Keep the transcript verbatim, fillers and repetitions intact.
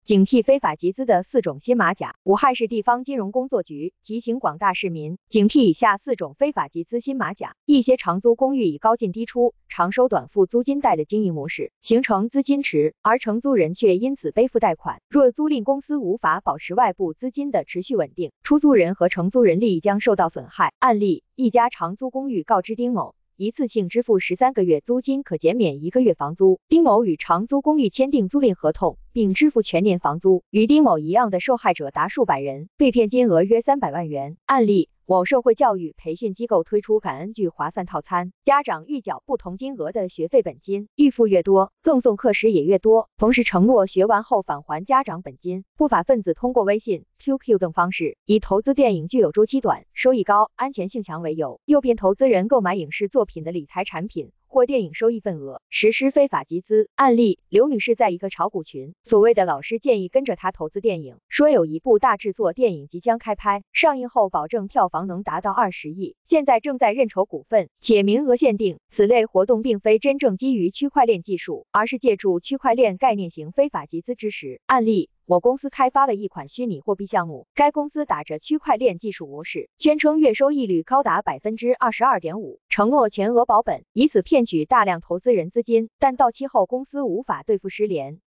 警惕非法集资的四种新马甲。武汉市地方金融工作局提醒广大市民，警惕以下四种非法集资新马甲：一些长租公寓以高进低出、长收短付租金贷的经营模式，形成资金池，而承租人却因此背负贷款。若租赁公司无法保持外部资金的持续稳定，出租人和承租人利益将受到损害。案例：一家长租公寓告知丁某，一次性支付十三个月租金可减免一个月房租。丁某与长租公寓签订租赁合同，并支付全年房租。与丁某一样的受害者达数百人，被骗金额约三百万元。案例：某社会教育培训机构推出感恩聚划算套餐，家长预缴不同金额的学费本金，预付越多，赠送课时也越多，同时承诺学完后返还家长本金。不法分子通过微信、Q Q 等方式，以投资电影具有周期短、收益高、安全性强为由，诱骗投资人购买影视作品的理财产品或电影收益份额，实施非法集资。案例：刘女士在一个炒股群，所谓的老师建议跟着她投资电影，说有一部大制作电影即将开拍，上映后保证票房能达到二十亿，现在正在认筹股份，且名额限定。此类活动并非真正基于区块链技术，而是借助区块链概念型非法集资之实。案例：某公司开发了一款虚拟货币项目，该公司打着区块链技术模式，宣称月收益率高达百分之二十二点五，承诺全额保本，以此骗取大量投资人资金，但到期后公司无法兑付失联，